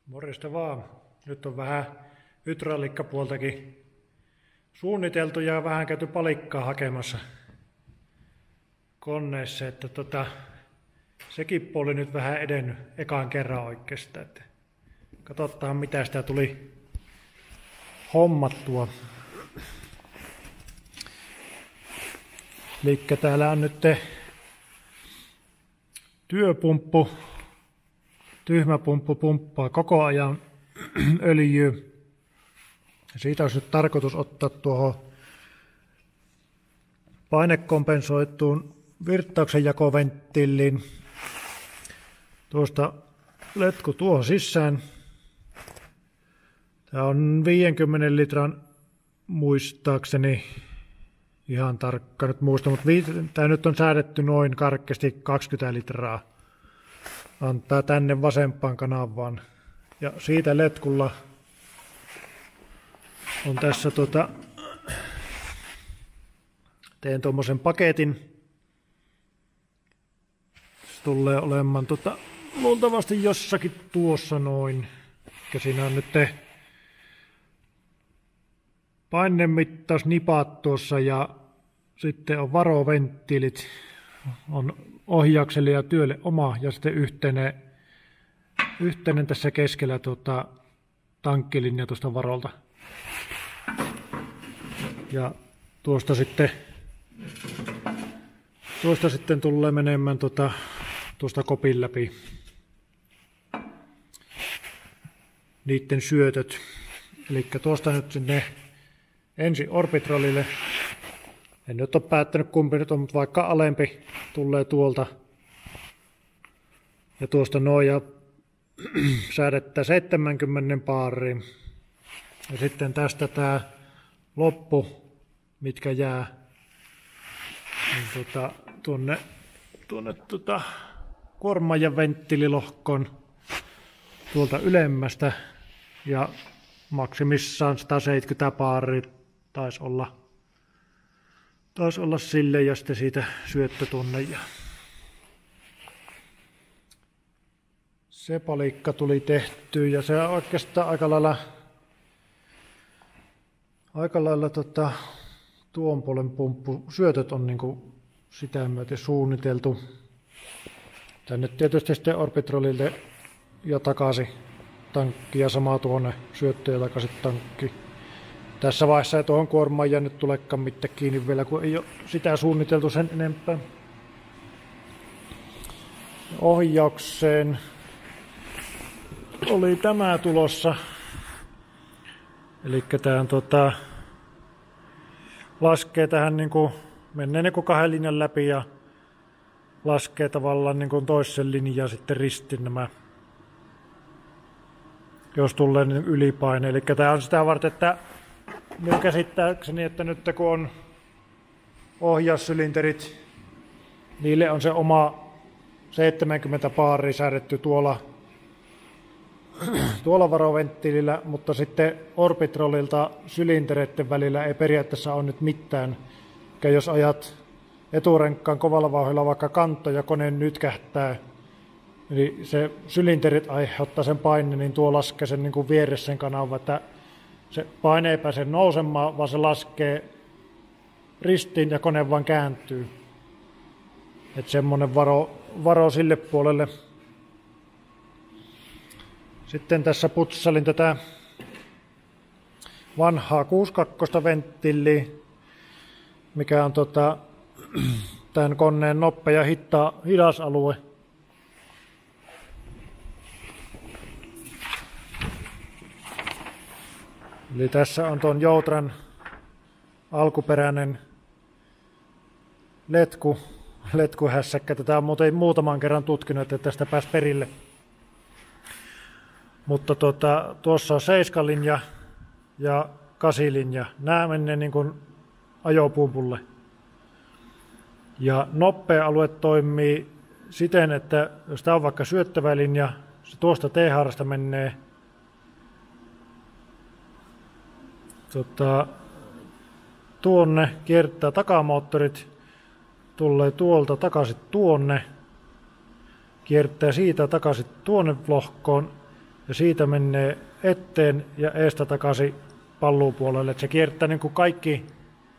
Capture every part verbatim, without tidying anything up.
Morjesta vaan. Nyt on vähän hydrauliikkapuoltakin suunniteltu ja vähän käyty palikkaa hakemassa koneessa, että tota, sekin puoli nyt vähän edennyt ekaan kerran oikeastaan. Että katsotaan mitä sitä tuli hommattua. Eli täällä on nyt työpumppu, tyhmäpumppu pumppaa koko ajan öljyä. Siitä olisi nyt tarkoitus ottaa tuohon painekompensoituun virtauksen jakoventtiiliin tuosta letku tuohon sisään. Tämä on viidenkymmenen litran muistaakseni, ihan tarkka nyt muista, mutta tämä nyt on säädetty noin karkeasti kaksikymmentä litraa. Antaa tänne vasempaan kanavaan. Ja siitä letkulla on tässä tota, teen tuommoisen paketin. Se tulee olemaan tota, luultavasti jossakin tuossa noin. Ja siinä on nyt painemittausnipat tuossa ja sitten on varoventtiilit. On ohjaukselle ja työlle oma ja sitten yhteinen, yhteinen tässä keskellä tuota, tankkilinja tuosta varolta. Ja tuosta sitten, tuosta sitten tulee menemään tuota, tuosta kopin läpi niiden syötöt. Eli tuosta nyt sinne ensin Orbitrolille. En nyt ole päättänyt kumpi nyt on, mutta vaikka alempi tulee tuolta. Ja tuosta noin ja säädettä seitsemänkymmentä baariin. Ja sitten tästä tämä loppu, mitkä jää niin tuota, tuonne, tuonne tuota, kuorma- ja venttiililohkoon tuolta ylemmästä. Ja maksimissaan sata seitsemänkymmentä baaria taisi olla. Taisi olla sille ja sitten siitä syöttö tuonne. Ja se palikka tuli tehtyä ja se oikeastaan aika lailla, aika lailla tota, tuon puolen pumppu syötöt on niinku sitä myöten suunniteltu. Tänne tietysti sitten Orbitrolille ja takaisin tankki ja sama tuonne syöttö ja takaisin tankki. Tässä vaiheessa ei tuohon kuormaan ja nyt tulekaan mitään kiinni vielä, kun ei ole sitä suunniteltu sen enempää. Ohjaukseen oli tämä tulossa. Eli tämä tota, laskee tähän, niin kuin, menee niin kuin kahden linjan läpi ja laskee tavallaan niin kuin toisen linjan sitten ristin nämä, jos tulee niin ylipaine. Eli tämä on sitä varten, että minun käsittääkseni, että nyt kun on ohjaussylinterit, niille on se oma seitsemänkymmentä baaria säädetty tuolla, tuolla varoventtiilillä, mutta sitten Orbitrolilta sylintereiden välillä ei periaatteessa ole nyt mitään. Ja jos ajat eturenkkaan kovalla vauhdilla vaikka kanto ja kone nytkähtää, eli se sylinterit aiheuttaa sen paine, niin tuo laskee sen niin kuin vieressä sen kanavan, että se paine ei pääse nousemaan, vaan se laskee ristiin ja kone vaan kääntyy. Että semmoinen varo, varo sille puolelle. Sitten tässä putsalin tätä vanhaa kuusikymmentäkaksi venttiiliä, mikä on tota, tämän koneen nopea hitta, hidas alue. Eli tässä on tuon Joutran alkuperäinen letku, letkuhässäkkä. Tätä on muuten muutaman kerran tutkinut, että tästä pääsi perille. Mutta tuota, tuossa on seiskalinja ja kasilinja. Nämä menee niin kuin ajopumpulle. Ja nopea alue toimii siten, että jos tämä on vaikka syöttävä linja, se tuosta T-haarasta menee Tota, tuonne, kiertää takamoottorit, tulee tuolta takaisin tuonne, kiertää siitä takaisin tuonne lohkoon ja siitä menee eteen ja eestä takaisin pallupuolelle. Et se kiertää niin kuin kaikki,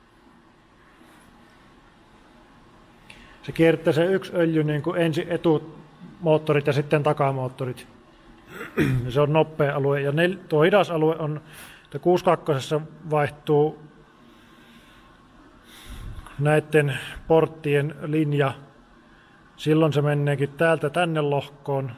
se kiertää se yksi öljy niin kuin ensin etumoottorit ja sitten takamoottorit. Ja se on nopea alue. Ja nel, tuo hidas alue on, että kuusikymmentäkaksi vaihtuu näiden porttien linja. Silloin se meneekin täältä tänne lohkoon.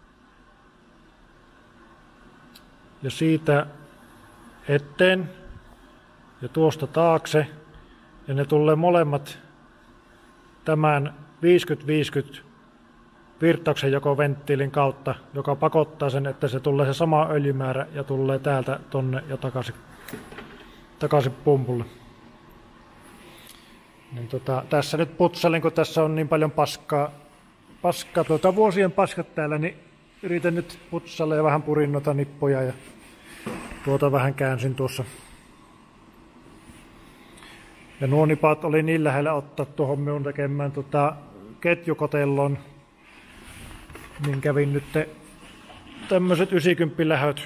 Ja siitä eteen ja tuosta taakse. Ja ne tulee molemmat tämän viisikymmentä viisikymmentä virtauksen jakoventtiilin kautta, joka pakottaa sen, että se tulee se sama öljymäärä ja tulee täältä tonne ja takaisin, takaisin pumpulle. Niin tota, tässä nyt putsalin, kun tässä on niin paljon paskaa, paskaa tuota, vuosien paskat täällä, niin yritän nyt putsailla ja vähän purin noita nippoja ja tuota vähän käänsin tuossa. Ja nuo nipat oli niin lähellä ottaa tuohon minun tekemään tota ketjukotelloon, niin kävin nyt tämmöiset yhdeksänkymmentä lähöt.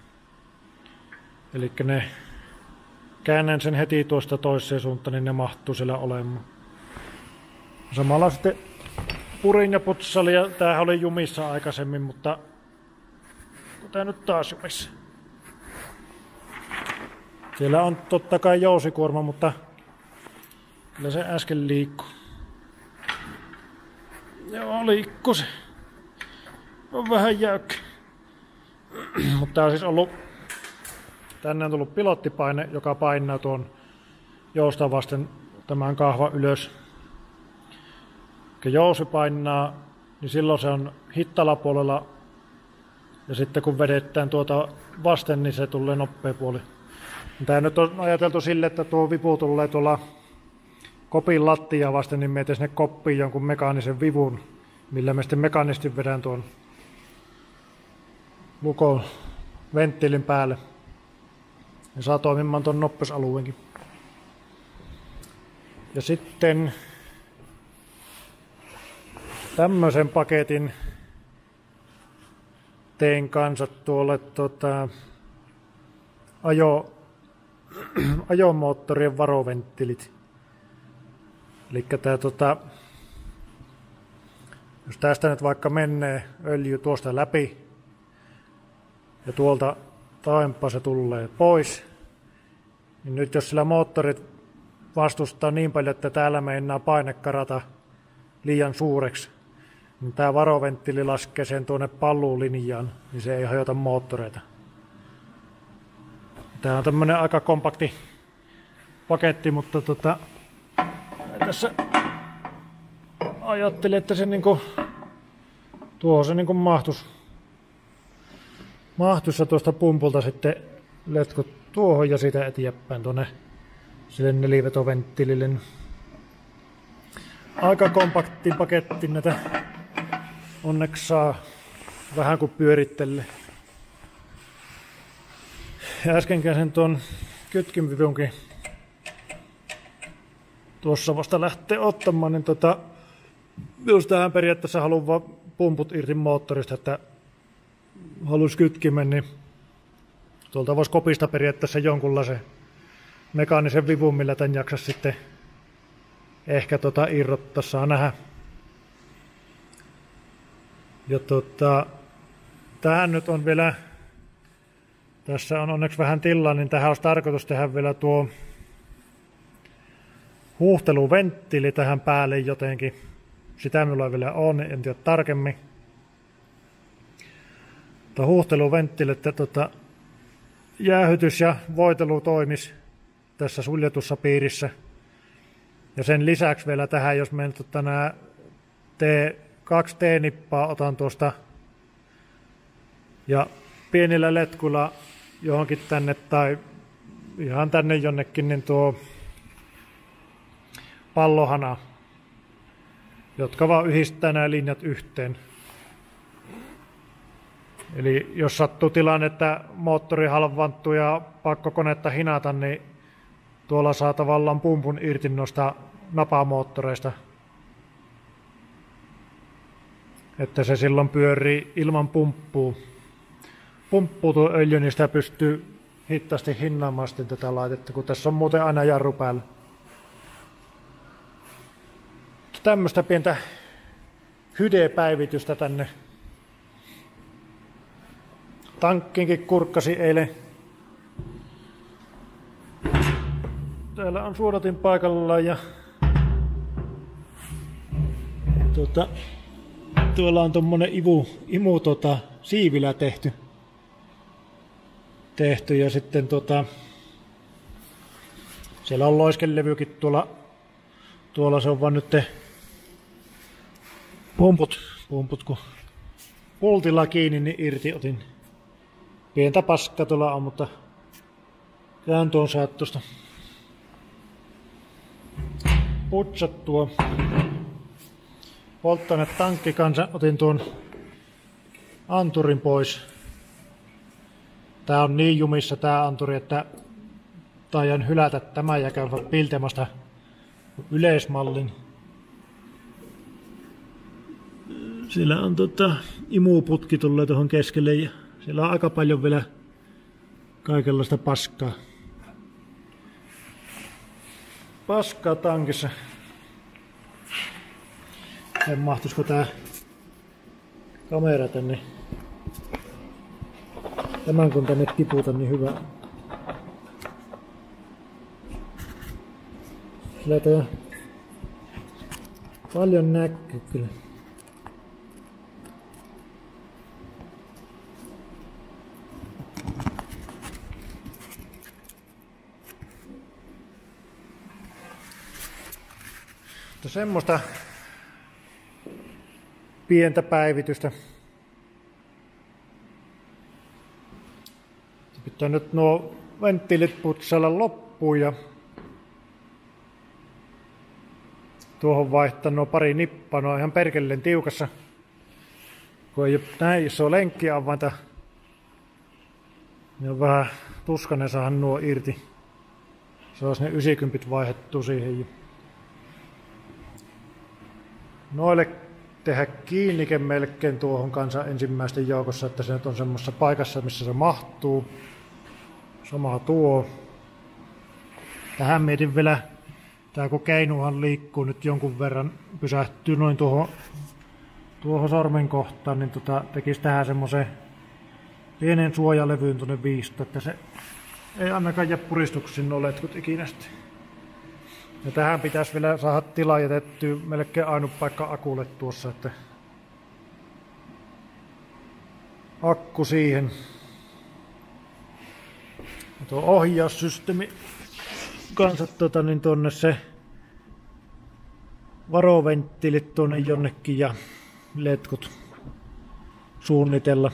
Eli ne käännän sen heti tuosta toiseen suuntaan, niin ne mahtuu siellä olemaan. Samalla sitten purin ja putsali, ja tämähän oli jumissa aikaisemmin, mutta tää nyt taas jumissa. Siellä on totta kai jousikuorma, mutta kyllä se äsken liikkuu. Joo, liikkuu se. On vähän jäykkä. Mutta tää on siis ollut, tänne on tullut pilottipaine, joka painaa tuon jousta vasten tämän kahvan ylös. Kun jousi painaa, niin silloin se on hittalapuolella. Ja sitten kun vedetään tuota vasten, niin se tulee nopea puoli. Tämä nyt on ajateltu sille, että tuo vipu tulee tuolla kopin lattia vasten, niin mietin sinne koppiin jonkun mekaanisen vivun, millä me sitten mekaanisti vedän tuon lukon venttiilin päälle. Ja saa toimimaan tuon noppeusalueenkin. Ja sitten tämmöisen paketin tein kanssa tuolle tota, ajo, ajomoottorien varoventtiilit. Eli tää, tota, jos tästä nyt vaikka menee öljy tuosta läpi ja tuolta taempaa se tulee pois, niin nyt jos sillä moottorit vastustaa niin paljon, että täällä meinaa paine karata liian suureksi, niin tämä varoventtiili laskee sen tuonne pallulinjaan, niin se ei hajota moottoreita. Tämä on tämmöinen aika kompakti paketti, mutta tota, tässä ajattelin, että se niinku, tuohon se niinku mahtuisi, mahtuisi tuosta pumpulta sitten letkut tuohon ja siitä eteenpäin tuonne sille nelivetoventtiilille. Aika kompakti paketti, näitä onneksi saa vähän kuin pyörittelee. Ja äsken käsin tuon kytkinvivunkin tuossa vasta lähtee ottamaan, niin tota, jos tähän periaatteessa haluaa pumput irti moottorista, että haluaisi kytkimen, niin tuolta voisi kopista periaatteessa jonkunlaisen mekaanisen vivun, millä tämän jaksaisi sitten ehkä tota irrottaa, saa nähdä. Ja tota, tähän nyt on vielä, tässä on onneksi vähän tilaa, niin tähän olisi tarkoitus tehdä vielä tuo huuhteluventtiili tähän päälle jotenkin. Sitä minulla vielä on, en tiedä tarkemmin. Tuo huuhteluventtiili, että tota, jäähytys ja voitelu toimisi tässä suljetussa piirissä. Ja sen lisäksi vielä tähän, jos me tota, nämä T, kaksi T-nippaa otan tuosta ja pienillä letkuilla johonkin tänne tai ihan tänne jonnekin, niin tuo pallohana, jotka vaan yhdistää nämä linjat yhteen. Eli jos sattuu tilanne, että moottori halvaantuu ja pakko konetta hinata, niin tuolla saa tavallaan pumpun irti noista napamoottoreista. Että se silloin pyörii ilman pumppua. pumppuu tuo öljy, niin sitä pystyy hittaasti hinnaamaan sitten tätä laitetta, kun tässä on muuten aina jarru päällä. Tämmöistä pientä hydepäivitystä tänne. Tankkiinkin kurkkasi eilen. Täällä on suodatin paikallaan ja tuota, tuolla on tommonen imu, imu tota, siivilä tehty. tehty ja sitten tota, siellä on loiskelevykin tuolla, tuolla se on vaan nyt te pumput, pumput kun pultilla kiinni, niin irti otin. Pientä paskaa tuolla on, mutta kääntö on saatu tuosta putsattua. Polttoainetankki kanssa otin tuon anturin pois. Tää on niin jumissa tää anturi, että taidan hylätä tämän ja käydä piltemasta yleismallin. Siellä on tota imuputki tulee tuohon keskelle ja siellä on aika paljon vielä kaikenlaista paskaa. Paskaa tankissa. En mahtuisiko tää kamera tänne. Tämän kun tänne tiputan, niin hyvä. Kyllä tää paljon näkyy kyllä. Mutta semmoista pientä päivitystä. Pitää nyt nuo venttiilit putsailla loppuun ja tuohon vaihtaa nuo pari nippaa, nuo ihan perkeleen tiukassa. Kun ei ole näin iso lenkkiavainta, niin on vähän tuskainen saada nuo irti. Se olisi ne yhdeksänkymmentä vaihdettu siihen. Noille tehdä kiinnike melkein tuohon kanssa ensimmäisten joukossa, että se nyt on semmoisessa paikassa, missä se mahtuu. Sama tuo. Tähän mietin vielä, tää kun keinuhan liikkuu nyt jonkun verran, pysähtyy noin tuohon, tuohon sormen kohtaan, niin tota, tekisi tähän semmoisen pienen suojalevyyn tuonne viisto, että se ei ainakaan jää puristuksiin nuo letkut ikinä. Ja tähän pitäisi vielä saada tilaa jätettyä melkein ainut paikka akulle tuossa, että akku siihen. Ja tuo ohjaussysteemi kanssa tota, niin tuonne se varoventtiilit tuonne jonnekin ja letkut suunnitella.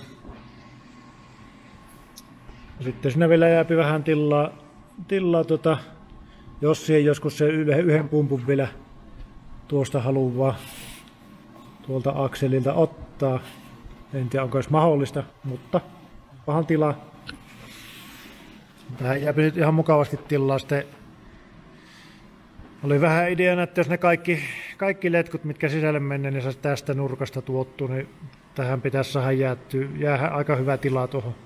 Ja sitten sinne vielä jääpi vähän tilaa, tilaa tota, jos siihen joskus se yhden pumpun vielä tuosta haluaa tuolta akselilta ottaa. En tiedä onko edes mahdollista, mutta pahan tilaa. Tähän jää nyt ihan mukavasti tilaa. Sitten oli vähän ideana, että jos ne kaikki, kaikki letkut, mitkä sisälle menee, niin saisi tästä nurkasta tuottua, niin tähän pitäisi saada jäättyä, jäädä aika hyvä tila tuohon.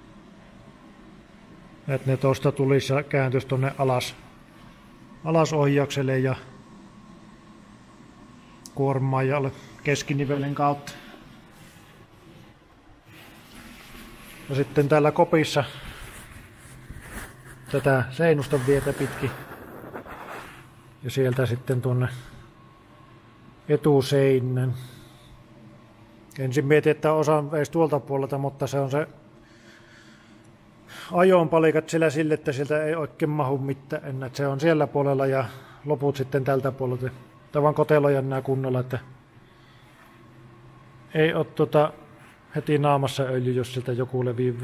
Että ne tuosta tulisi ja kääntyisi tuonne alas. alasohjaukselle ja kuormaajalle keskinivelin kautta. Ja sitten täällä kopissa tätä seinuston vietä pitkin ja sieltä sitten tuonne etuseinän. Ensin mietin, että osaan veisi tuolta puolelta, mutta se on se ajoon palikat sillä sille, että sieltä ei oikein mahu mitään enää. Se on siellä puolella ja loput sitten tältä puolelta. Tavan koteloja nämä kunnolla, että ei ole tota heti naamassa öljy, jos sieltä joku leviää.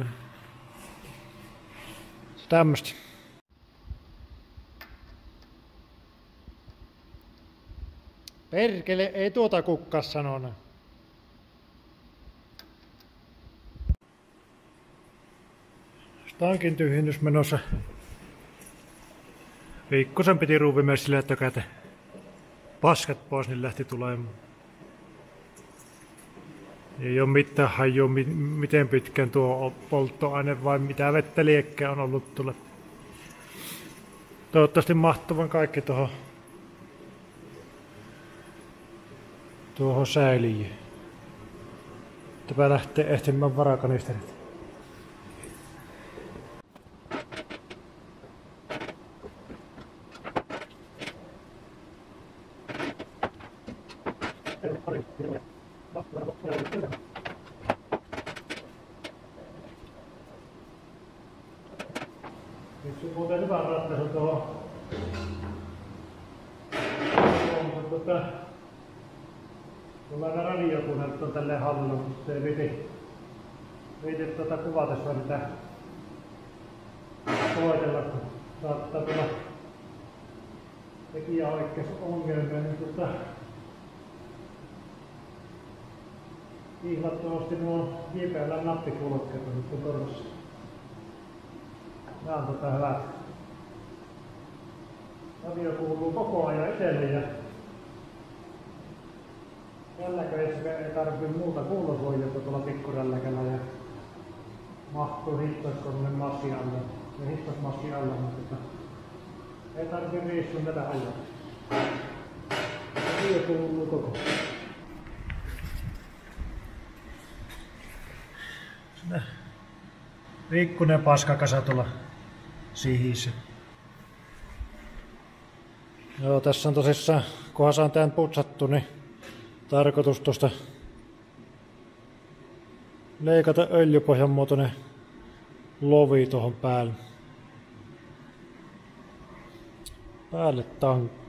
Tämmöstä. Perkele, ei tuota kukkaa sanona. Tankin tyhjennys menossa. Viikkosen piti ruuvimessille tökätä paskat pois, niin lähti tulemaan. Ei ole mitään hajua, miten pitkään tuo polttoaine vai mitä vettä liekkää on ollut tuolla. Toivottavasti mahtuvan kaikki tuohon tuohon säiliin. Tämä lähtee ehtimään varakanisterit. Yksi muuten hyvä ratkaisu tuohon. Tuota, tuolla radiokuunneltu on tälleen hallinnut, mutta ei viiti, viiti tuota kuvatessa mitä soitella, kun saattaa tulla tekijäoikeusongelmia, niin tuota ihlattomasti nuo J P L-nappikulkeet on nyt korvassa. Nää on tota hyvät. Radio kuuluu koko ajan itselle ja rälläköissä ei tarvitse muuta kuulosuojata tuolla pikkurälläkällä ja mahtuu hittoskoneen massi alle ja hittosmassi alle, mutta ei tarvitse riissua tätä alle. Radio kuuluu koko ajan. Riikkunen paskakasa tuolla sihissä. Joo, tässä on tosissaan, kunhan saan tän putsattu, niin tarkoitus tuosta leikata öljypohjan muotoinen lovi tuohon päälle. Päälle tankki.